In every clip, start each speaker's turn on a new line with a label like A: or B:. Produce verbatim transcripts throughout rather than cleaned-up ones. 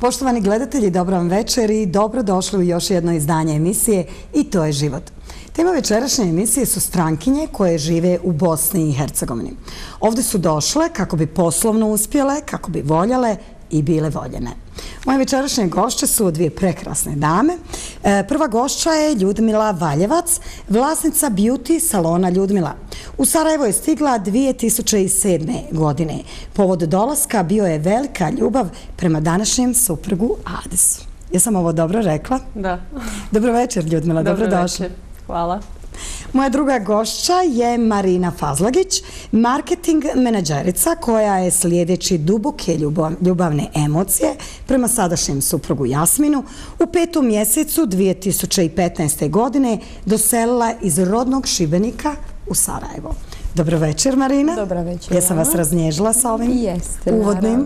A: Poštovani gledatelji, dobro vam večer i dobrodošli u još jedno izdanje emisije I to je život. Tema večerašnje emisije su strankinje koje žive u Bosni i Hercegovini. Ovdje su došle kako bi poslovno uspjele, kako bi voljele i bile voljene. Moje večerašnje gošće su dvije prekrasne dame. Prva gošća je Ljudmila Valjevac, vlasnica beauty salona Ljudmila. U Sarajevo je stigla dvije tisuće sedme. godine. Povod dolaska bio je velika ljubav prema današnjem suprugu Adisu. Jesam ovo dobro rekla?
B: Da.
A: Dobro večer, Ljudmila, dobrodošli.
B: Dobro večer, hvala.
A: Moja druga gošća je Marina Fazlagić, marketing menadžerica koja je slijedeći duboke ljubavne emocije prema sadašnjem suprugu Jasminu u petom mjesecu dvije tisuće petnaeste. godine doselila iz rodnog Šibenika u Sarajevo. Dobro večer, Marina.
C: Dobro večer.
A: Jesam vas raznježila sa ovim
C: Jeste,
A: uvodnim?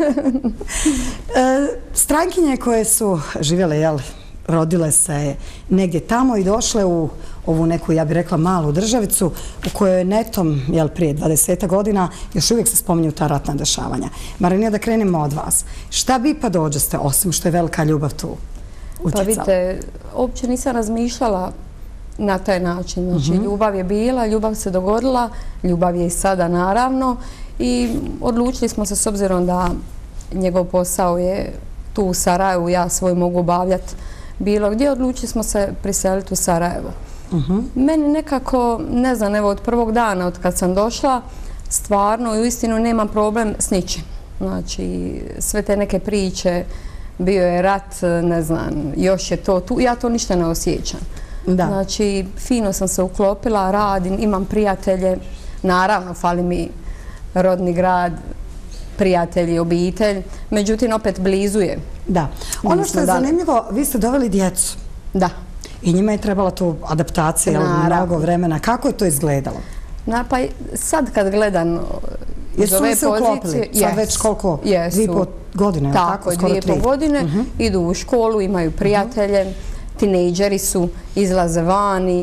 A: Strankinje koje su živjele, jel, rodile se negdje tamo i došle u ovu neku, ja bih rekla, malu državicu u kojoj je netom, jel, prije dvadeset godina još uvijek se spominju ta ratna dešavanja. Marina, da krenemo od vas. Šta bi pa dođeste, osim što je velika ljubav tu utjecala?
C: Pa vidite, uopće nisam razmišljala na taj način. Znači, ljubav je bila, ljubav se dogodila, ljubav je i sada naravno i odlučili smo se, s obzirom da njegov posao je tu u Sarajevu, ja svoj mogu obavljati bilo gdje, odlučili smo se priseliti u Sarajevo. Meni nekako, ne znam, evo od prvog dana od kad sam došla, stvarno i uistinu nemam problem s ničim. Znači, sve te neke priče, bio je rat, ne znam, još je to tu, ja to ništa ne osjećam. Znači, fino sam se uklopila, radim, imam prijatelje, naravno, fali mi rodni grad, prijatelji, obitelj, međutim, opet blizu je.
A: Da. Ono što je zanimljivo, vi ste doveli djecu.
C: Da.
A: I njima je trebala tu adaptacija, mnogo vremena. Kako je to izgledalo?
C: Pa sad kad gledam iz ove pozicije...
A: Jesu li se uklopili? Sad već koliko? Dvije i pol godine?
C: Tako, dvije i pol godine. Idu u školu, imaju prijatelje, tinejdžeri su, izlaze vani,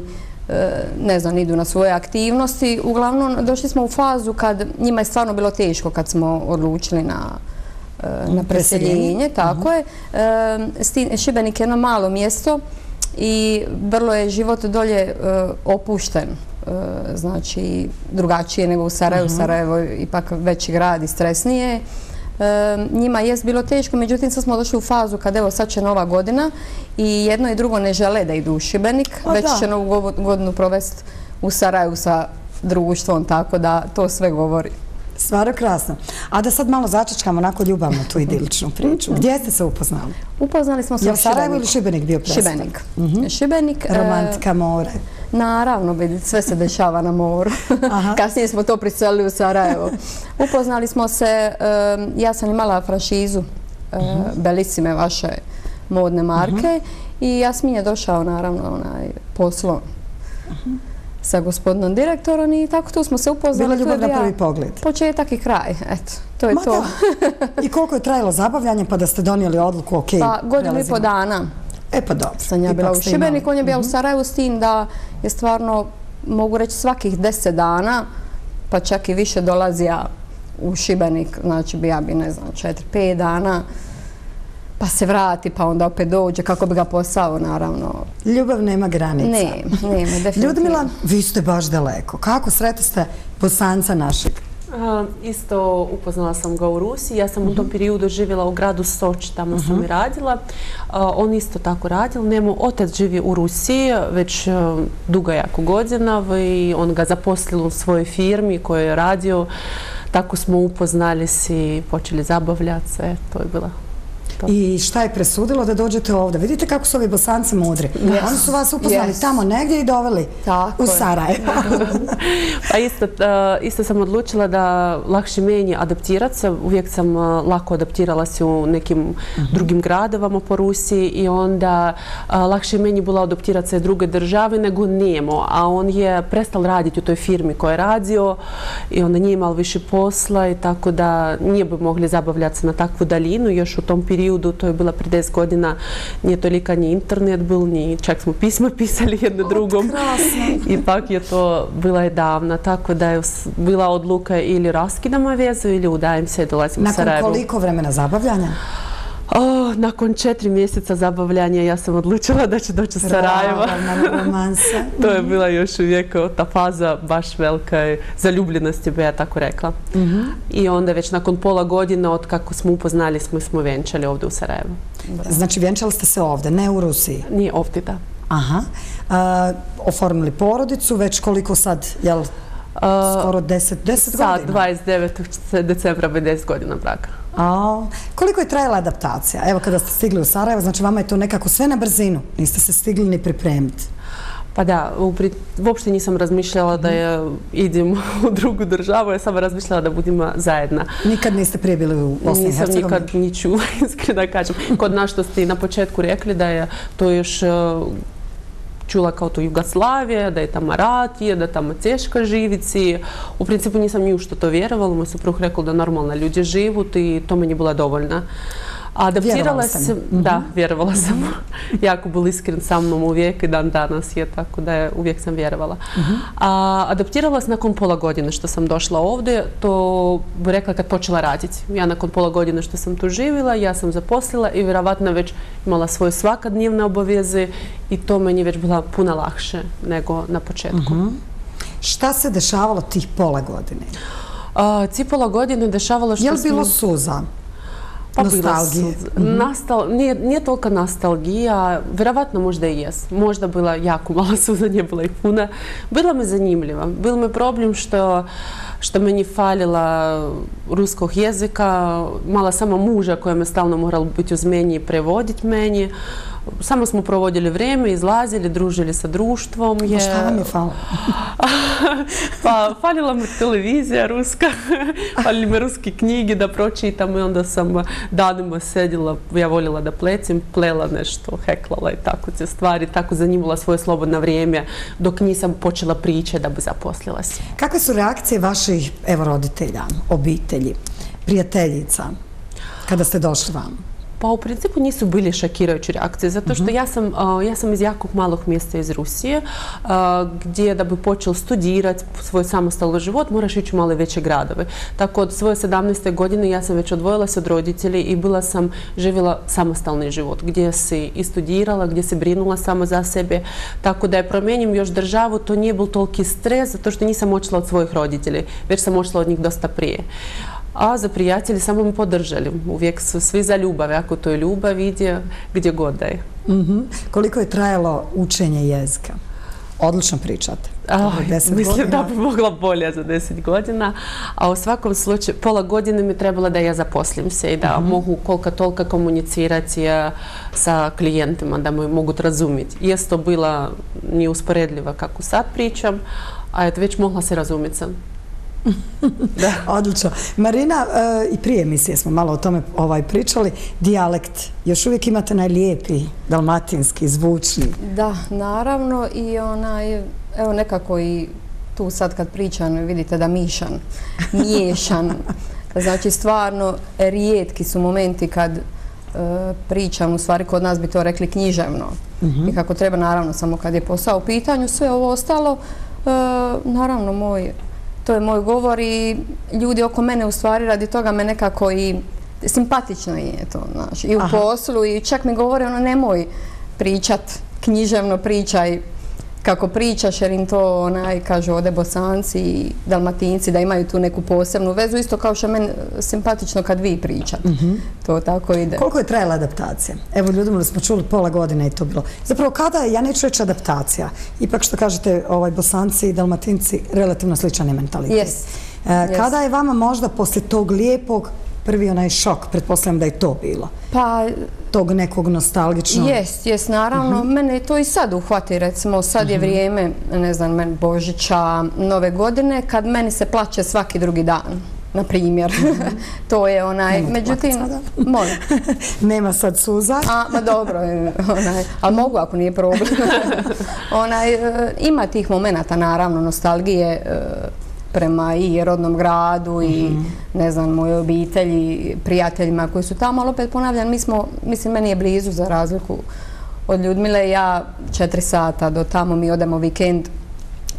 C: ne znam, idu na svoje aktivnosti. Uglavnom, došli smo u fazu kad njima je stvarno bilo teško kad smo odlučili na na preseljenje, tako je. Šibenik je jedno malo mjesto i vrlo je život dolje opušten, znači drugačije nego u Sarajevu. Sarajevo je ipak veći grad i stresnije. Njima je bilo teško, međutim sad smo došli u fazu kad evo sad će nova godina i jedno i drugo ne žele da idu u Šibenik, već će novu godinu provesti u Sarajevu sa društvom, tako da to sve govori.
A: Stvarno krasno. A da sad malo začačkamo onako ljubavno tu idiličnu priču. Gdje ste se upoznali?
C: Upoznali smo se u Šibeniku.
A: Je Sarajevo ili Šibenik bio predstav?
C: Šibenik. Šibenik.
A: Romantika, more.
C: Naravno, sve se dešava na moru. Kasnije smo to priselili u Sarajevo. Upoznali smo se, ja sam imala franšizu Bellissime, vaše modne marke, i Jasmin je došao naravno poslom sa gospodinom direktorom i tako tu smo se upoznali.
A: Bila ljubav na prvi pogled.
C: Početak i kraj, eto, to je to.
A: I koliko je trajalo zabavljanje pa da ste donijeli odluku, ok,
C: pa godinu i po dana.
A: E pa dobro.
C: Sam ja bila u Šibeniku, on je bio u Sarajevu, s tim da je stvarno, mogu reći, svakih deset dana, pa čak i više dolazija u Šibenik, znači bi ja bi, ne znam, četiri, pet dana, pa se vrati, pa onda opet dođe, kako bi ga posao, naravno.
A: Ljubav nema granica.
C: Ne, nema, definitivno.
A: Ljudmila, vi ste baš daleko. Kako sretiste Bosanca našeg?
B: Isto upoznala sam ga u Rusiji. Ja sam u tom periodu živjela u gradu Soči, tamo sam i radila. On isto tako radil. Njemu otac živi u Rusiji već dugo jako godina i on ga zaposlil u svojoj firmi koju je radio. Tako smo upoznali se i počeli zabavljati se. To je bila...
A: I šta je presudilo da dođete ovdje? Vidite kako su ovi Bosanci mudri. Oni su vas upoznali tamo negdje i doveli u Sarajevo.
B: Pa isto sam odlučila da lakše meni adaptirati se. Uvijek sam lako adaptirala se u nekim drugim gradovama po Rusiji i onda lakše meni bilo adaptirati se u druge države nego njemu. A on je prestal raditi u toj firmi koja je radio i onda nije imao više posla i tako da nije bi mogli zabavljati se na takvu daljinu. Još u tom periodu, to je bila prije deset godina, nije tolika ni internet bil, ni čak smo pisma pisali jedno drugom. Ipak je to bila je davna, tako da je bila odluka ili raskidamo vezu ili udajem se i dolazim u Sarajevo.
A: Nakon koliko vremena zabavljanja?
B: O, nakon četiri mjeseca zabavljanja ja sam odlučila da ću doći u Sarajevo.
A: romansa.
B: To je bila još uvijek ta faza baš velike zaljubljenosti, bi ja tako rekla. I onda već nakon pola godine od kako smo upoznali smo smo vjenčali ovdje u Sarajevu.
A: Znači vjenčali ste se ovdje, ne u Rusiji?
B: Nije ovdje, da.
A: Aha. Oformili porodicu, već koliko sad, jel, skoro deset godina?
B: Sad, dvadeset devetog decembra, deset godina braka.
A: Koliko je trajala adaptacija? Evo kada ste stigli u Sarajevo, znači vama je to nekako sve na brzinu, niste se stigli ni pripremiti.
B: Pa da, uopšte nisam razmišljala da idem u drugu državu, ja sam razmišljala da budemo zajedna.
A: Nikad niste prije bili u Bosni i Hercegovini?
B: Nisam nikad ni čula, iskreno da kažem. Kod nas što ste na početku rekli da je to još čula kao to Jugoslavija, da je tamo ratije, da tamo teško živici. U principu nisam ni u što to vjerovala, moj suprug rekao da normalno ljudi život i to meni bila dovoljna. Adaptirala sam, da, vjerovala sam. Jako bol iskren sa mnom uvijek i dan danas je, tako da uvijek sam vjerovala. Adaptirala sam nakon pola godine što sam došla ovdje, to bi rekla kad počela raditi. Ja nakon pola godine što sam tu živjela, ja sam zaposlila i vjerovatno već imala svoje svakodnevne obaveze i to meni već bila puno lakše nego na početku.
A: Šta se dešavalo tih pola godine?
B: Ti pola godine dešavalo što
A: je li bilo suza? Nostalgije?
B: Nije tolika nostalgija, vjerovatno možda i jes. Možda bila jako mala suza, nije bila i puna. Bila me zanimljiva. Bil me problem što što meni falila ruskog jezika, mala samo muža koja me stalno morala biti uz meni i prevoditi meni. Samo smo provodili vrijeme, izlazili, družili sa društvom.
A: Pa šta vam je falilo?
B: Pa falila me televizija ruska, falili me ruske knjige da pročitam i onda sam danima sedjela, ja voljela da plecim, plela nešto, heklala i tako te stvari, tako zanimala svoje slobodno vrijeme dok nisam počela pričati da bi zaposlila se.
A: Kakve su reakcije vaših evo roditelja, obitelji, prijateljica kada ste došli vam?
B: Pa u principu nisu bili šokirajuće reakcije, zato što ja sam, ja sam iz jakog malog mjesta iz Rusije, gdje da bi počeo studirati svoj samostalni život moraš ići u male veće gradove. Tako od svoje sedamnaeste godine ja sam već odvojila se od roditelji i bila sam živjela samostalni život, gdje si i studirala, gdje se brinula samo za sebe. Tako da je promijenim još državu, to nije bil toliki stres, zato što nisam odšla od svojih roditelja, već sam odšla od njih dosta prije. A za prijatelji samo me podržali. Uvijek su svi za ljubav. Ako to je ljubav, ide gdje god da je.
A: Koliko je trajalo učenje jezika? Odlično pričate.
B: Mislim da bi mogla bolje za deset godina. A u svakom slučaju, pola godine mi trebala da ja zaposlim se i da mogu koliko toliko komunicirati sa klijentima, da me mogu razumjeti. Jest to bila neusporedljiva kako sad pričam, a već mogla se razumjeti sam.
A: Odlično. Marina, i prije emisije smo malo o tome pričali, dijalekt, još uvijek imate najlijepi, dalmatinski, zvučni.
C: Da, naravno i onaj, evo nekako i tu sad kad pričam vidite da mišan, miješan. Znači stvarno rijetki su momenti kad pričam, u stvari kod nas bi to rekli književno. I kako treba, naravno, samo kad je posao u pitanju, sve ovo ostalo, naravno moj to je moj govor i ljudi oko mene u stvari radi toga me nekako i simpatično je to, znaš, i u poslu i čak mi govore ono nemoj pričat književno, pričaj kako pričaš jer im to onaj kažu ovdje Bosanci i Dalmatinci da imaju tu neku posebnu vezu, isto kao što je meni simpatično kad vi pričate. To tako ide.
A: Koliko je trajala adaptacija? Evo ljudima smo čuli pola godine je to bilo. Zapravo kada je, ja neću reći adaptacija, ipak što kažete Bosanci i Dalmatinci relativno sličan je mentalitet. Kada je vama možda poslije tog lijepog prvi onaj šok, pretpostavljam da je to bilo?
C: Pa
A: tog nekog nostalgičnog?
C: Jest, jest, naravno. Mene to i sad uhvati, recimo, sad je vrijeme, ne znam, Božića, Nove godine, kad meni se plaće svaki drugi dan, na primjer. To je onaj, međutim, molim.
A: Nema sad suza?
C: A, ma dobro, ali mogu ako nije problem. Ima tih momenata, naravno, nostalgije, prema i rodnom gradu i ne znam, moje obitelji, prijateljima koji su tamo, ali opet ponavljam, mi smo, mislim, meni je blizu za razliku od Ljudmile, ja četiri sata do tamo mi odemo vikend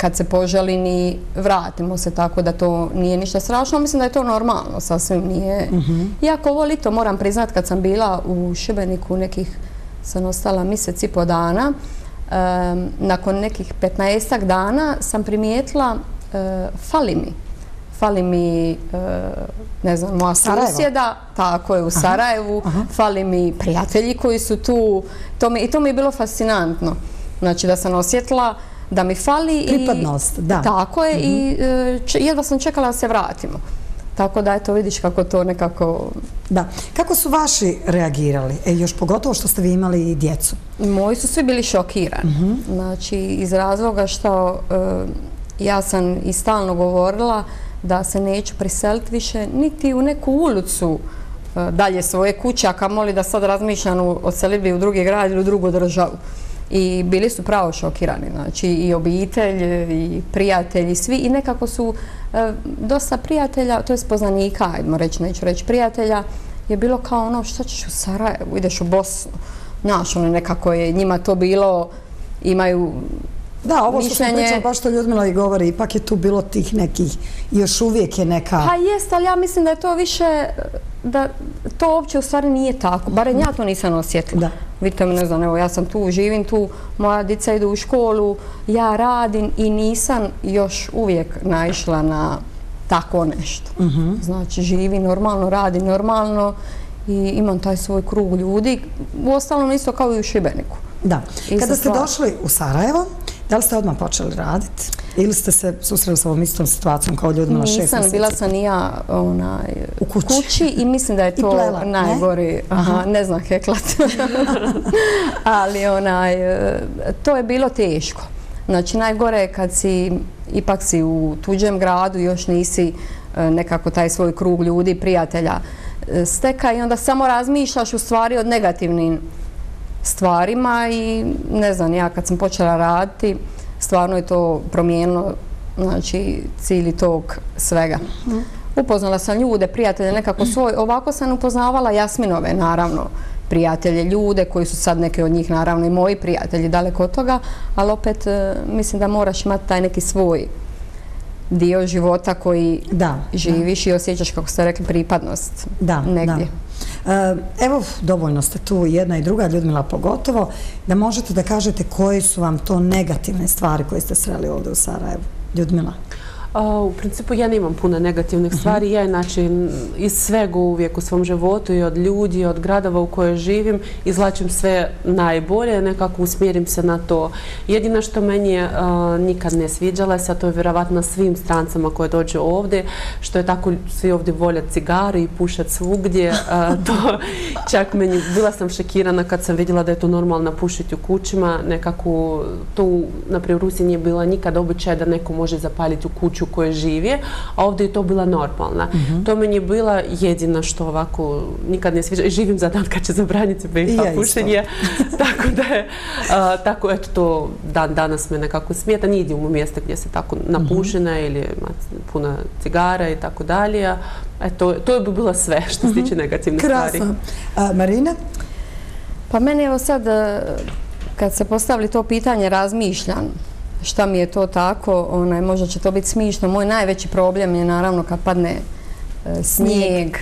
C: kad se poželi ni vratimo se, tako da to nije ništa strašno. Mislim da je to normalno, sasvim nije. Iako ovo lito, moram priznat, kad sam bila u Šibeniku nekih, sam ostala mjesec i po dana, nakon nekih petnaestak dana sam primijetila fali mi. Fali mi, ne znam, moja susjeda, tako je, u Sarajevu, fali mi prijatelji koji su tu, i to mi je bilo fascinantno. Znači da sam osjetila da mi fali.
A: Pripadnost, da.
C: Tako je, i jedva sam čekala da se vratimo. Tako da, eto, vidiš kako to nekako...
A: Da. Kako su vaši reagirali? E, još pogotovo što ste vi imali i djecu.
C: Moji su svi bili šokirani. Znači, iz razloga što ja sam i stalno govorila da se neću priseliti više niti u neku ulicu dalje svoje kuće, a kamoli da sad razmišljam o selidbi u drugi grad ili u drugu državu. I bili su pravo šokirani, znači i obitelj, i prijatelji, svi, i nekako su dosta prijatelja, to je poznanika, ajdemo reći, neću reći prijatelja, je bilo kao ono, šta ćeš u Sarajevu, ideš u Bosnu, znaš, ono nekako je njima to bilo, imaju
A: da, ovo što sam pričala, baš što Ljudmila i govori, ipak je tu bilo tih nekih, još uvijek je neka...
C: Pa jest, ali ja mislim da je to više, da to uopće u stvari nije tako, barem ja to nisam osjetila. Vidite me, ne znam, evo ja sam tu, živim tu, moja djeca idu u školu, ja radim i nisam još uvijek naišla na tako nešto. Znači, živim normalno, radim normalno i imam taj svoj krug ljudi, uostalom isto kao i u Šibeniku.
A: Da. Kada ste došli u Sarajevo, da li ste odmah počeli raditi? Ili ste se susreli s ovom istom situacijom kao Ljudmila šest mjeseci?
C: Nisam, bila sam i ja u kući i mislim da je to najgori. Ne znam heklat. Ali to je bilo teško. Znači, najgore je kad si, ipak si u tuđem gradu, još nisi nekako taj svoj krug ljudi, prijatelja steka i onda samo razmišljaš u stvari o negativnim stvarima i ne znam, ja kad sam počela raditi, stvarno je to promijenilo, znači, cijeli tok svega. Upoznala sam ljude, prijatelje, nekako svoj, ovako sam upoznavala Jasminove, naravno, prijatelje, ljude koji su sad neke od njih, naravno, i moji prijatelji, daleko od toga, ali opet mislim da moraš imati taj neki svoj dio života koji živiš i osjećaš, kako ste rekli, pripadnost negdje.
A: Evo, dovoljno ste tu, jedna i druga, Ljudmila pogotovo, da možete da kažete koje su vam to negativne stvari koje ste sreli ovdje u Sarajevu. Ljudmila?
B: U principu ja nemam puno negativnih stvari. Ja inače iz svega uvijek u svom životu i od ljudi i od gradova u kojoj živim izvlačim sve najbolje, nekako usmjerim se na to. Jedino što meni nikad ne sviđala se, a to je vjerovatno svim strancama koje dođu ovdje, što je tako svi ovdje volje cigare i pušat svugdje. Čak meni, bila sam šokirana kad sam vidjela da je to normalno pušiti u kućima. Nekako to, naprijed, u Rusiji nije bila nikad običaj da neko može zapaliti u kuću koje živi, a ovdje je to bila normalna. To meni je bila jedina što ovako nikad ne sviđa. Živim za dan kad će zabraniti B i H pušenje. Tako da je, tako eto to dan danas me nekako smijeta. Nije idem u mjesta gdje se tako napušena ili ima puno cigara i tako dalje. Eto, to bi bilo sve što se tiče negativne stvari.
A: Krasno. Marina?
C: Pa meni evo sad, kad se postavili to pitanje, razmišljam šta mi je to tako, možda će to biti smišno. Moj najveći problem je naravno kad padne snijeg.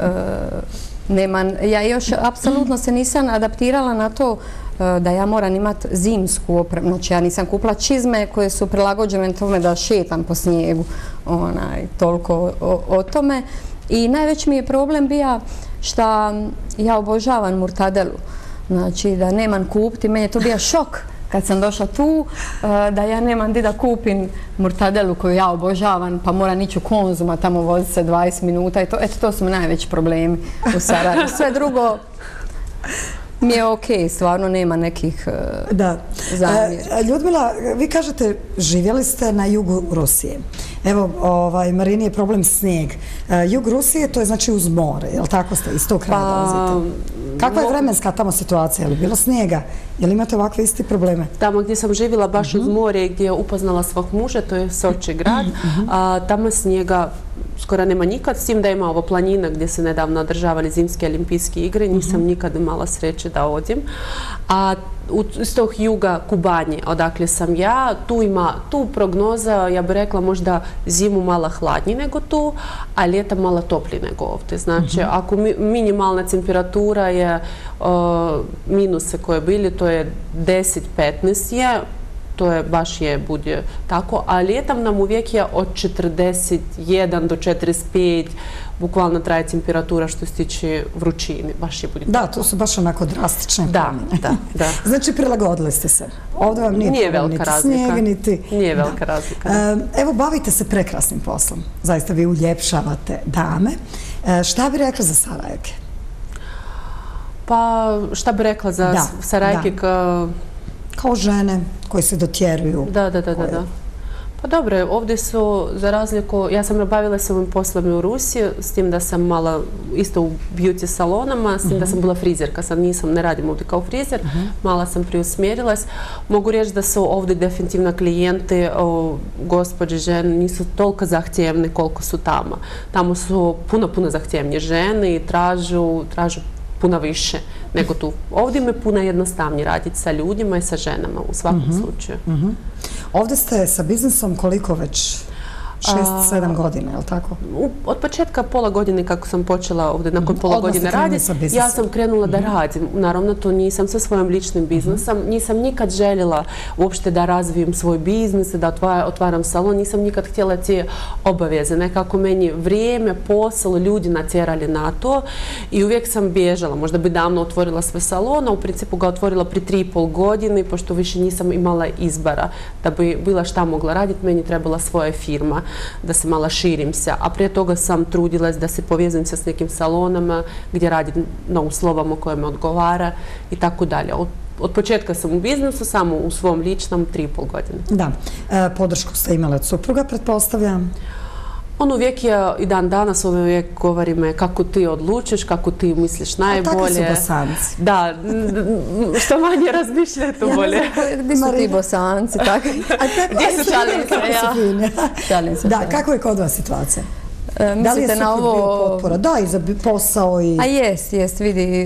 C: Ja još apsolutno se nisam adaptirala na to da ja moram imati zimsku opremu. Znači ja nisam kupila čizme koje su prilagođene tome da šetam po snijegu. Toliko o tome. I najveći mi je problem bio što ja obožavam murtadelu. Znači da nemam kupiti, meni je to bio šok kad sam došla tu, da ja nemam gdje da kupim murtadelu koju ja obožavam, pa moram ići u Konzum, a tamo vozi se dvadeset minuta i to, eto, to su mi najveći problemi u Sarajevu. Sve drugo mi je okej, stvarno nema nekih zamjera.
A: Ljudmila, vi kažete, živjeli ste na jugu Rusije. Evo, Marini je problem snijeg. Jug Rusije, to je znači uz more, je li tako ste iz tog kraja dolazite? Kakva je vremenska tamo situacija? Je li bilo snijega? Je li imate ovakve isti probleme?
B: Tamo gdje sam živjela baš uz more i gdje je upoznala svog muža, to je Soči grad, tamo snijega skoro nema nikad, s tim da ima ovo planina gdje se nedavno održavali zimske olimpijske igre, nisam nikad imala sreće da odim. A iz tog juga Kubanje, odakle sam ja, tu ima, tu prognoza, ja bih rekla možda zimu malo hladnije nego tu, a ljeta malo toplije nego ovdje. Znači, ako minimalna temperatura je minuse koje bili, to je deset petnaest je, to je baš je, bude tako, a ljetom nam uvijek je od četrdeset jedan do četrdeset pet, bukvalno traje temperatura što se tiče vrućine, baš je bude
A: Da, to su baš onako drastične promjene.
B: Da, da, da.
A: Znači, prilagodili ste se. Ovdje vam nije,
B: nije velika razlika.
A: Snijeg, niti...
B: Nije velika razlika.
A: E, evo, bavite se prekrasnim poslom. Zaista vi uljepšavate dame. E, šta bi rekla za Sarajke?
B: Pa, šta bi rekla za
A: da,
B: Sarajke
A: da.
B: ka...
A: Kao žene koje se dotjeruju.
B: Da, da, da,
A: koje...
B: da. Pa dobro, ovdje su za razliku, ja sam bavila se ovim poslom u Rusiji, s tim da sam mala isto u beauty salonama, s tim uh-huh. da sam bila frizerka, sad nisam, ne radim ovdje kao frizer, uh-huh. mala sam preusmjerila. Mogu reći da su ovdje definitivno klijenti, o, gospođe žene, nisu toliko zahtjevne koliko su tamo. Tamo su puno, puno zahtjevnije žene i tražu, tražu puno više nego tu. Ovdje me puno jednostavnije raditi sa ljudima i sa ženama u svakom uh-huh. slučaju.
A: Uh-huh. Ovdje ste sa biznisom koliko već? Šest, sedam godina, je li tako?
B: U, od početka pola godine kako sam počela ovdje, nakon pola
A: Odmah
B: godine raditi, ja sam krenula da
A: uh-huh.
B: radim. Naravno, to nisam sa svojim ličnim biznisom. Uh-huh. Nisam nikad željela uopšte da razvijem svoj biznis, da otvar, otvaram salon. Nisam nikad htjela te obaveze. Nekako meni vrijeme, posao, ljudi natjerali na to i uvijek sam bježala. Možda bi davno otvorila sve salona, u principu ga otvorila pri tri i pol godine, pošto više nisam imala izbora da bi bila šta mogla raditi. Meni trebala svoja firma, da se malo širim se, a prije toga sam trudila da se povezujem se s nekim salonama gdje radim na uslovama koje me odgovara i tako dalje. Od, od početka sam u biznisu, samo u svom ličnom tri i pol godine.
A: Da. E, podršku ste imali od supruga, pretpostavljam?
B: On uvijek je, i dan danas uvijek govori me kako ti odlučiš, kako ti misliš najbolje.
A: A takvi su Bosanci.
B: Da, što manje razmišljaju, to bolje.
C: Gdje su ti Bosanci?
B: Gdje su šalim se?
C: Šalim se.
A: Da, kako je kod vas situacija?
C: E,
A: da li je
C: na ovo...
A: bio potpora? Da, i za posao i...
C: A jest, jest, vidi.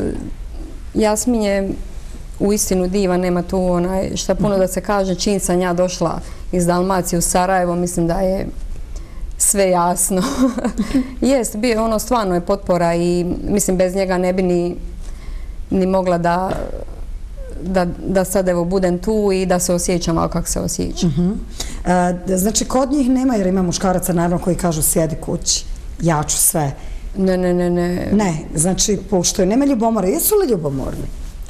C: Jasmin je u istinu diva, nema tu onaj, šta puno da se kaže, čim sam ja došla iz Dalmacije u Sarajevo, mislim da je sve jasno. Jest, bio ono, stvarno je potpora i mislim bez njega ne bi ni, ni mogla da, da, da sad evo budem tu i da se osjećam malo kako se osjećam.
A: Uh-huh. e, znači kod njih nema, jer ima muškaraca naravno koji kažu sjedi kući, ja ću sve.
C: Ne, ne, ne, ne.
A: Ne, znači pošto nema ljubomora, jesu li ljubomorni?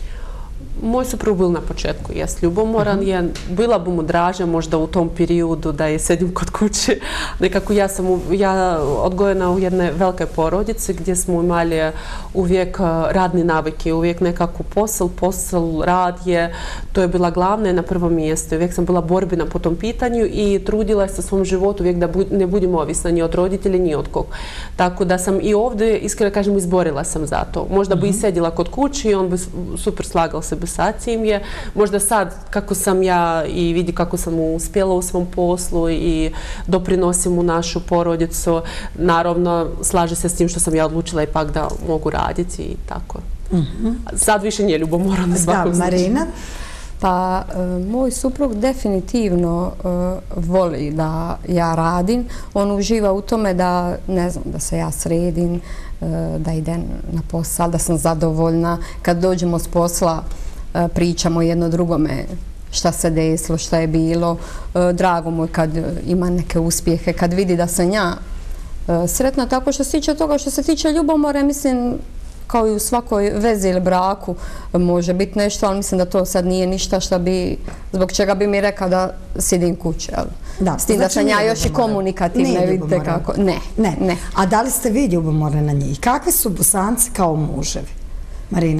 B: Moj suprug bil na početku, jest ljubomoran, uh-huh. je, bila bi mu draža možda u tom periodu da je sedim kod kuće. Nekako ja sam u, ja odgojena u jedne velike porodice gdje smo imali uvijek radne navike, uvijek nekako posao, posao, rad je, to je bila glavna na prvom mjestu. Uvijek sam bila borbina po tom pitanju i trudila se svom životu uvijek da bu, ne budem ovisna ni od roditelja, ni od kog. Tako da sam i ovdje, iskreno kažem, izborila sam za to. Možda uh-huh. bi i sedila kod kuće i on bi super slagao se sacim je. Možda sad kako sam ja i vidi kako sam uspjela u svom poslu i doprinosim u našu porodicu, naravno slaže se s tim što sam ja odlučila ipak da mogu raditi i tako. Uh-huh. Sad više nije ljubomoran na svakom
A: slučaju. Da, Marina?
C: Pa, e, moj suprug definitivno e, voli da ja radim. On uživa u tome da, ne znam, da se ja sredim, e, da idem na posao, da sam zadovoljna. Kad dođemo s posla, e, pričamo jedno drugome šta se desilo, šta je bilo. E, drago mu je kad ima neke uspjehe, kad vidi da sam ja e, sretna. Tako što se tiče toga, što se tiče ljubomore, mislim, kao i u svakoj vezi ili braku može biti nešto, ali mislim da to sad nije ništa što bi, zbog čega bi mi rekao da sidim kuće.
A: Da,
C: s tim
A: znači
C: da sam ja još i komunikativna, vidite kako. Ne,
A: ne,
C: ne.
A: A da li ste vi ljubomorni na njih? Kakvi su Bosanci kao muževi? Marina?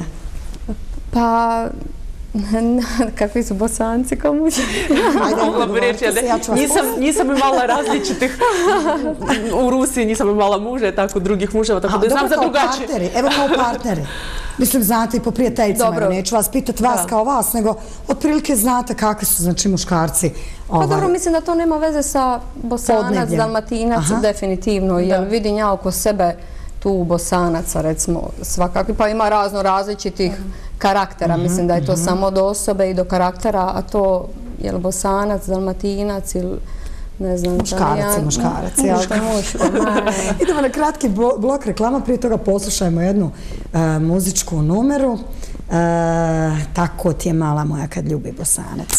C: Pa... kakvi su Bosanci kao muževi?
B: Mogla bi reći, nisam, nisam imala različitih u Rusiji, nisam imala muže, tako drugih muževa, tako
A: A,
B: da znam za
A: kao
B: drugačije.
A: Partneri, evo kao partneri. Mislim, znate i po prijateljicama, evo, neću vas pitati vas
C: Da.
A: kao vas, nego otprilike znate kakvi su, znači, muškarci.
C: Pa
A: ovaj,
C: dobro, mislim da to nema veze sa Bosanac,
A: Podnebljem.
C: Dalmatinac,
A: Aha.
C: definitivno, jer vidim ja oko sebe tu Bosanaca, recimo, svakakvi, pa ima razno različitih karaktera, mislim da je to samo do osobe i do karaktera, a to je li Bosanac, Dalmatinac ili ne znam,
A: Muškarac je
C: Talijan-
A: muškarac, jel?
C: Muško je muško, ne.
A: Idemo na kratki blo- blok reklama, prije toga poslušajmo jednu e, muzičku numeru. E, tako ti je mala moja kad ljubi Bosanac.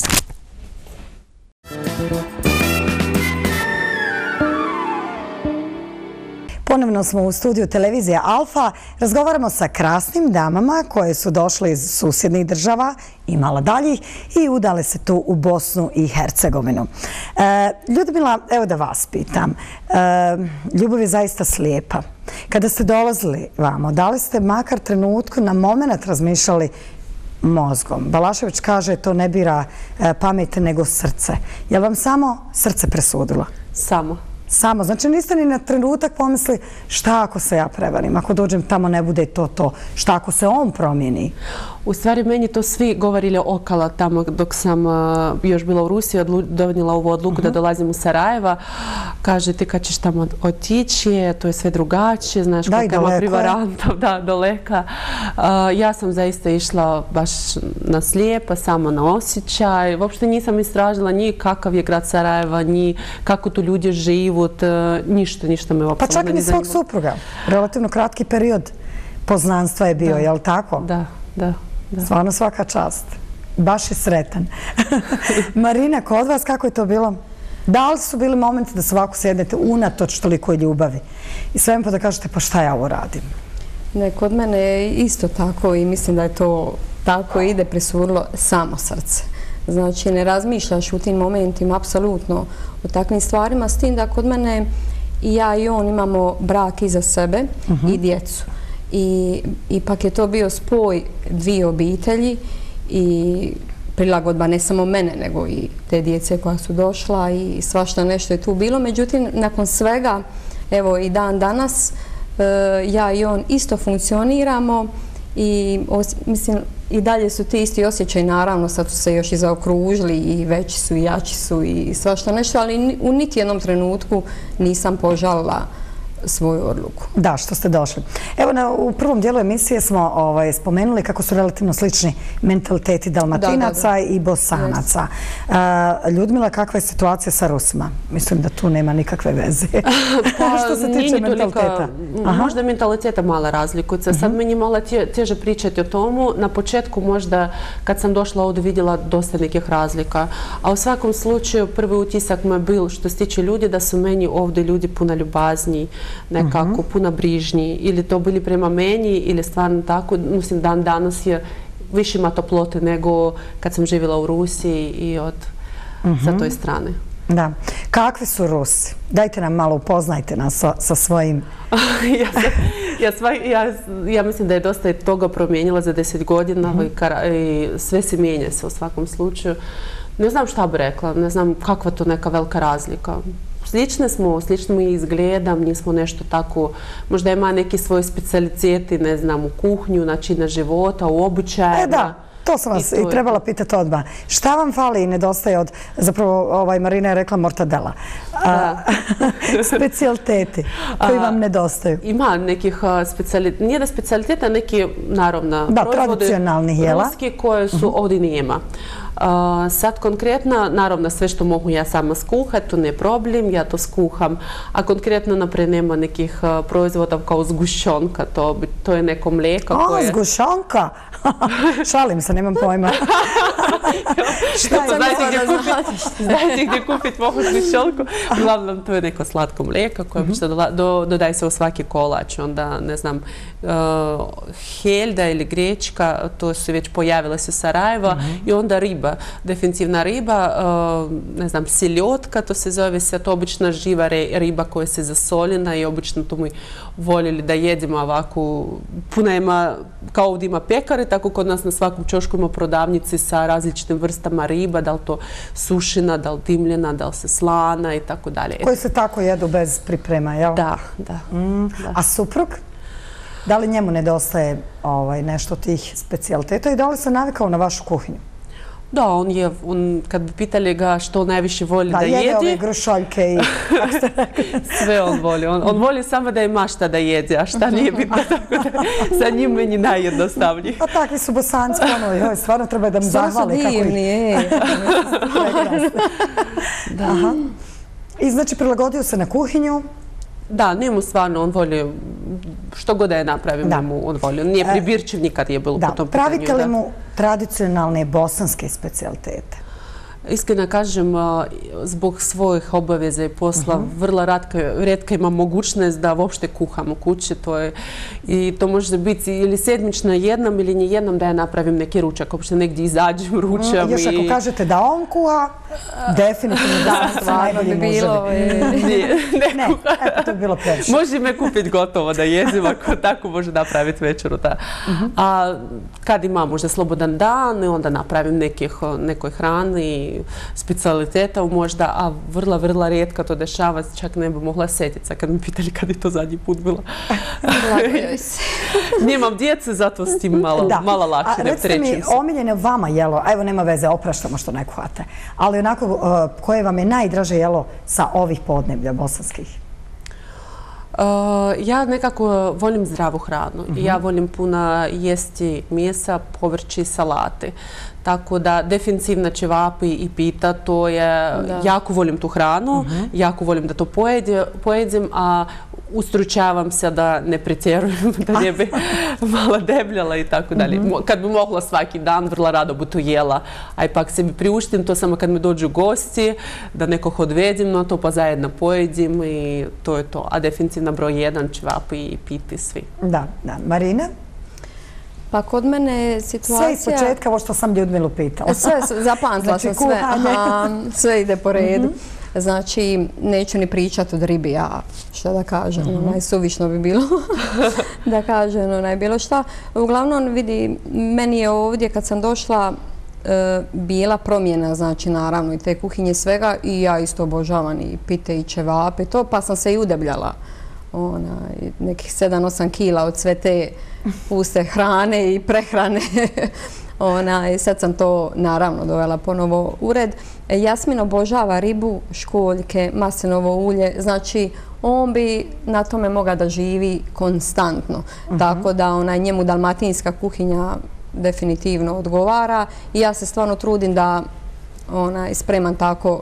A: Ponovno smo u studiju televizije Alfa. Razgovaramo sa krasnim damama koje su došle iz susjednih država i malo daljih i udale se tu u Bosnu i Hercegovinu. E, Ljudmila, evo da vas pitam. E, ljubav je zaista slijepa. Kada ste dolazili vamo, da li ste makar trenutku na moment razmišljali mozgom? Balašević kaže to ne bira e, pamet nego srce. Je li vam samo srce presudilo?
B: Samo.
A: Samo, znači niste ni na trenutak pomisli šta ako se ja prevarim, ako dođem tamo ne bude to to, šta ako se on promijeni?
B: U stvari, meni to svi govorili okolo tamo dok sam uh, još bila u Rusiji, donijela ovu odluku da dolazim u Sarajeva. Kaže, ti kad ćeš tamo otići, to je sve drugačije, znaš
A: Da, i
B: koliko ima
A: daleko je.
B: privarantov, da, daleka. Uh, ja sam zaista išla baš na slijepa, samo na osjećaj. Uopšte nisam istražila ni kakav je grad Sarajeva, ni kako tu ljudi život, uh, ništa, ništa me uopšte
A: Pa čak i ni svog supruga. Relativno kratki period poznanstva je bio, je li tako?
B: Da, da. Da.
A: Stvarno svaka čast. Baš je sretan. Marina, kod vas kako je to bilo? Da li su bili momenti da se ovako sjednete unatoč tolikoj ljubavi i svem pa da kažete pa šta ja ovo radim?
C: Ne, kod mene je isto tako i mislim da je to tako ide presudilo samo srce. Znači, ne razmišljaš u tim momentima apsolutno o takvim stvarima, s tim da kod mene i ja i on imamo brak iza sebe i djecu. I ipak je to bio spoj dvije obitelji i prilagodba ne samo mene, nego i te djece koja su došla i svašta nešto je tu bilo. Međutim, nakon svega, evo i dan danas, ja i on isto funkcioniramo i mislim i dalje su ti isti osjećaj, naravno sad su se još i zaokružili i veći su i jači su i svašta nešto, ali u niti jednom trenutku nisam požalila svoju odluku.
A: Da, što ste došli. Evo, na, u prvom dijelu emisije smo ovaj, spomenuli kako su relativno slični mentaliteti Dalmatinaca
C: da, da, da.
A: i Bosanaca. Uh, Ljudmila, kakva je situacija sa Rusima? Mislim da tu nema nikakve veze.
B: Pa,
A: što se tiče mentaliteta.
B: Možda mentaliteta mala razlikuju. Sad uh-huh. meni malo tje, teže pričati o tomu. Na početku možda kad sam došla ovdje vidjela dosta nekih razlika. A u svakom slučaju prvi utisak me bil što se tiče ljudi da su meni ovdje ljudi puno ljubazniji, nekako uh-huh. puno brižniji. Ili to bili prema meni ili stvarno tako. Mislim, dan danas je više ima toplote nego kad sam živjela u Rusiji i od uh-huh. sa toj strane.
A: Da. Kakvi su Rusi? Dajte nam malo, upoznajte nas sa, sa svojim...
B: ja, sam, ja, sva, ja, ja mislim da je dosta toga promijenila za deset godina uh-huh. i, kara, i sve se mijenja se u svakom slučaju. Ne znam šta bi rekla, ne znam kakva to neka velika razlika. Slične smo, slično i izgledam, nismo nešto tako, možda ima neki svoje specijaliteti, ne znam, u kuhnju, načina života, u običajima.
A: E da, to sam vas i, i trebala pitati odmah. Šta vam fali i nedostaje od, zapravo ovaj, Marina je rekla mortadela, a, specijaliteti koji vam nedostaju?
B: Ima nekih specijaliteta, nije da specijaliteta, neki naravno
A: da,
B: proizvode
A: tradicionalnih jela.
B: Ruski koje su uh-huh. ovdje nema. Uh, sad konkretno, naravno sve što mogu ja sama skuhati, to ne je problem, ja to skuham, a konkretno naprijed nema nekih uh, proizvoda kao zgušćonka, to, to je neko mlijeko
A: o,
B: koje...
A: zgušćonka? Šalim se, nemam pojma.
B: Šta je to? Znajte gdje kupiti mogu zgušćonku? Uglavnom, to je neko slatko mlijeko koje uh-huh. do, do, dodaje se u svaki kolač, onda ne znam, uh, heljda ili grečka, to su već pojavile se u Sarajevo uh-huh. i onda riba. Definitivna riba, ne znam, siljotka, to se zove se, to obična živa riba koja se zasoljena i obično to mi voljeli da jedimo ovako, puno ima, kao ovdje ima pekare, tako kod nas na svakom čošku ima prodavnici sa različitim vrstama riba, da li to sušina, da li dimljena, da li se slana i tako dalje.
A: Koji se tako jedu bez priprema, jel?
B: Da, da.
A: Mm.
B: da.
A: A suprug? Da li njemu nedostaje ovaj, nešto tih specijaliteta i da li se navikao na vašu kuhinju?
B: Da, on je, on, kad bi pitali ga što najviše voli da,
A: da
B: jede...
A: Da, jede ove grušaljke i...
B: Sve on voli. On, on voli samo da ima šta da jede, a šta nije bitno. Tako da sa njim meni najjednostavniji.
A: A takvi su Bosanci, ono, joj, stvarno treba da mu zahvali.
C: Stvarno su divni, je.
A: Aha. I znači prilagodio se na kuhinju.
B: Da, njemu stvarno, on voli što god da je napravim, njemu on voli. On nije pribirčiv, nikad je bilo po tom pitanju.
A: Pravite li mu tradicionalne bosanske specijalitete?
B: Iskreno kažem, zbog svojih obaveza i posla vrlo rijetka imam mogućnost da uopšte kuham u kući. I to može biti ili sedmično jednom ili ni jednom da ja napravim neki ručak. Uopšte negdje izađem, ručam.
A: Još ako kažete da on kuha, definitivno da stvarno bi bilo. Ne, to bi bilo previše.
B: Može me kupiti gotovo da jezim, ako tako može napraviti večeru. A kad imam možda slobodan dan, onda napravim nekoj hrani, specialiteta možda, a vrlo, vrlo rijetka to dešava, čak ne bi mogla setiti kad mi pitali kad je to zadnji put bilo. Nemam djece, zato s tim malo lakše ne trećim se.
A: Recite mi, omiljeno vama jelo, evo nema veze, opraštamo što ne kuhate, ali onako, koje vam je najdraže jelo sa ovih podneblja bosanskih?
B: Ja nekako volim zdravu hranu. Ja volim puno jesti mjesa, povrći, salate. Tako da definitivno ćevapi i pita, to je, jako volim tu hranu, jako volim da to pojedem, a ustručavam se da ne pretjerujem, da ne bi malo debljala i tako dalje. Kad bi mogla svaki dan, vrlo rado bi to jela, a ipak sebi priuštim to samo kad mi dođu gosti, da nekog odvedim na to, pa zajedno pojedim i to je to. A definitivno broj jedan ćevapi i piti svi.
A: Da, da. Marina?
C: Pa kod mene je situacija...
A: Sve iz početka, ovo što sam Ljudmilu pitala.
C: Sve, zapamtila sam sve. Sve ide po redu. Znači, neću ni pričati od ribi, ja što da kažem, najsuvišno bi bilo da kažem, onaj bilo šta. Uglavnom, vidi, meni je ovdje kad sam došla bila promjena, znači naravno i te kuhinje svega i ja isto obožavam i pite i ćevape i to, pa sam se i udebljala. Nekih sedam osam kila od sve te puste hrane i prehrane. Sad sam to naravno dovela ponovo u red. Jasmin obožava ribu, školjke, maslinovo ulje. Znači, on bi na tome mogao da živi konstantno. Tako da njemu dalmatinska kuhinja definitivno odgovara. I ja se stvarno trudim da spremam tako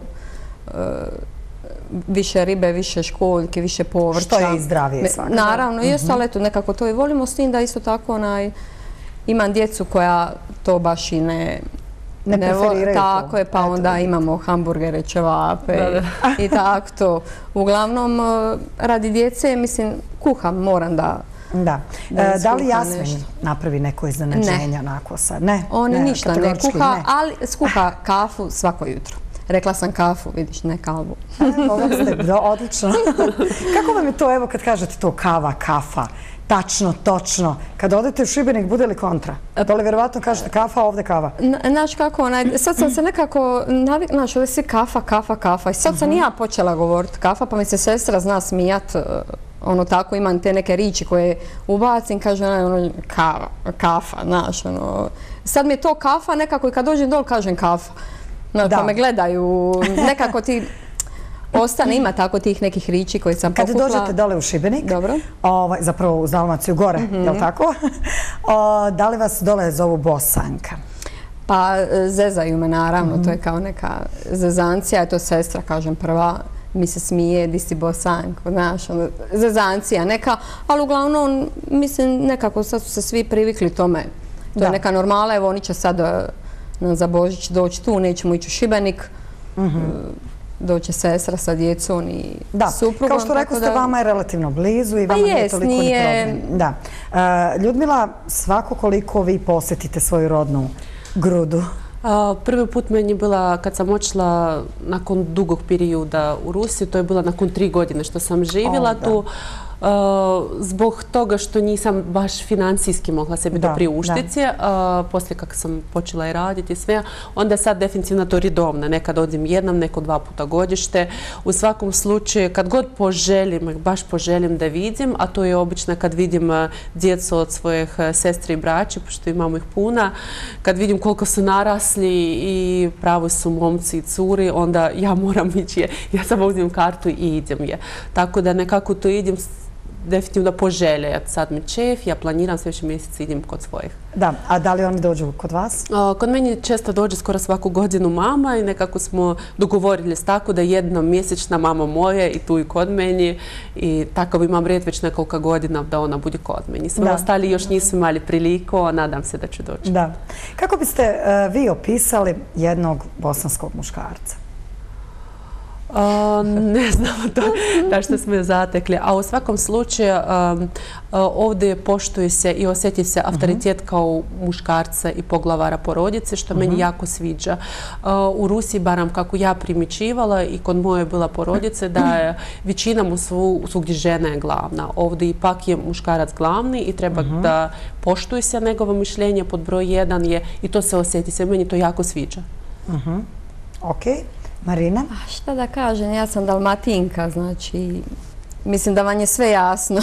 C: više ribe, više školjke, više povrća.
A: Što je i zdravije svakako.
C: Naravno, i ostalo, eto, nekako to i volimo, s tim da isto tako imam djecu koja to baš i ne...
A: Ne preferiraju to.
C: Tako je, pa onda imamo hamburgere, ćevape i tako to. Uglavnom, radi djece, mislim, kuham, moram da...
A: Da. Da li Jasmin napravi neko iznenađenje onako sad? Ne.
C: On ništa ne kuha, ali skuha kafu svako jutro. Rekla sam kafu, vidiš, ne kavu.
A: Ovo ste, odlično. Kako vam je to, evo kad kažete to kava, kafa, tačno, točno, kad odete u Šibenik, bude li kontra? Dole vjerovatno kažete kafa, ovdje kava.
C: Znaš kako, sad sam se nekako, znaš, ovdje si kafa, kafa, kafa. I sad sam i ja počela govoriti kafa, pa mi se sestra zna smijat, ono tako, imam te neke riči koje ubacim, kaže ono, kava, kafa, znaš, ono. Sad mi je to kafa, nekako i kad dođem dol kažem kafa. Pa me gledaju, nekako ti ostane, ima tako tih nekih riči koje sam pokupla.
A: Kad dođete dole u Šibenik, zapravo u Dalmaciju gore, je li tako? Da li vas dole zovu Bosanka?
C: Pa zezaju me naravno, to je kao neka zezancija, je to sestra, kažem, prva mi se smije, di si Bosanko, znaš, zezancija neka, ali uglavnom, mislim, nekako sad su se svi privikli tome. To je neka normala, evo oni će sad za Božić doći tu, nećemo ići u Šibenik, doće sestra sa djecom i suprugom.
A: Kao što rekao ste, vama je relativno blizu i vama nije toliko ni problem. Ljudmila, svako koliko vi posjetite svoju rodnu Grudu?
B: Prvi put meni je bila kad sam očela nakon dugog perioda u Rusiji, to je bila nakon tri godine što sam živjela tu. zbog toga što nisam baš financijski mogla sebi to priuštiti. Poslije kako sam počela i raditi i sve, onda je sad definitivno to redovno. Nekad odim jednom, neko dva puta godište. U svakom slučaju, kad god poželim, baš poželim da vidim, a to je obično kad vidim djecu od svojih sestri i braća, pošto imamo ih puna, kad vidim koliko su narasli i pravo su momci i curi, onda ja moram ići. Ja samo uzimam kartu i idem je. Tako da nekako to idem definitivno po želje. Sad mi čef, ja planiram sljedeći mjesec idem kod svojih.
A: Da, a da li oni dođu kod vas?
B: Kod meni često dođe skoro svaku godinu mama i nekako smo dogovorili tako da jednom mjesečna mama moje i tu i kod meni i tako imam red već nekoliko godina da ona bude kod meni. Sve ostali još nisu imali priliku, a nadam se da će doći.
A: Da. Kako biste vi opisali jednog bosanskog muškarca?
B: Ne znam da što smo je zatekli, a u svakom slučaju ovdje poštuje se i osjeti se autoritet kao muškarca i poglavara porodice, što meni jako sviđa. U Rusiji, baram kako ja primičivala i kod moje bila porodice, da je većina mu svugdje žena je glavna. Ovdje ipak je muškarac glavni i treba da poštuje se njegovo mišljenje, pod broj jedan je i to se osjeti se, meni to jako sviđa.
A: Ok. Marina?
C: Šta da kažem, ja sam Dalmatinka, znači, mislim da vam je sve jasno.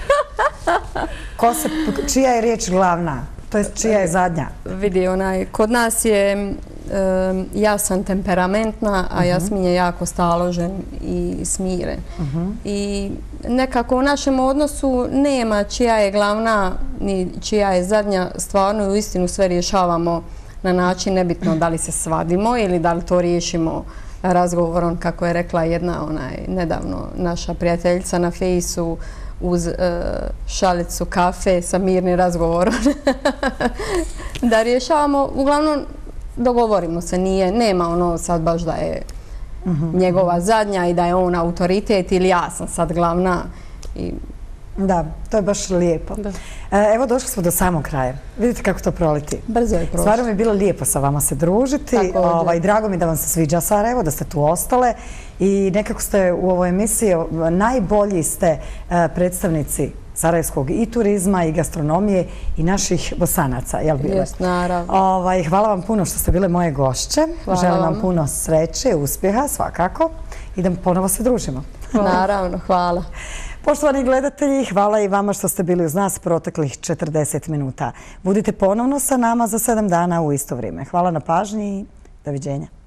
A: Čija je riječ glavna? To je čija je zadnja?
C: Vidi, kod nas je ja sam temperamentna, a Jasmin je jako staložen i smiren. I nekako u našem odnosu nema čija je glavna ni čija je zadnja, stvarno i uistinu sve rješavamo na način nebitno da li se svadimo ili da li to riješimo razgovorom, kako je rekla jedna nedavno naša prijateljica na fejsu, uz šalicu kafe sa mirnim razgovorom. Da rješavamo, uglavnom dogovorimo se, nema ono sad baš da je njegova zadnja i da je on autoritet ili ja sam sad glavna.
A: Da, to je baš lijepo. Evo, došli smo do samog kraja. Vidite kako to proleti.
C: Brzo je prošlo.
A: Stvarno mi je bilo lijepo sa vama se družiti. Drago mi da vam se sviđa Sarajevo, da ste tu ostale. I nekako ste u ovoj emisiji, najbolji ste predstavnici sarajevskog i turizma i gastronomije i naših Bosanaca.
C: Jes, naravno.
A: Hvala vam puno što ste bile moje gošće. Želim vam puno sreće i uspjeha, svakako. I da ponovo se družimo.
C: Naravno, hvala.
A: Poštovani gledatelji, hvala i vama što ste bili uz nas proteklih četrdeset minuta. Budite ponovno sa nama za sedam dana u isto vrijeme. Hvala na pažnji i doviđenja.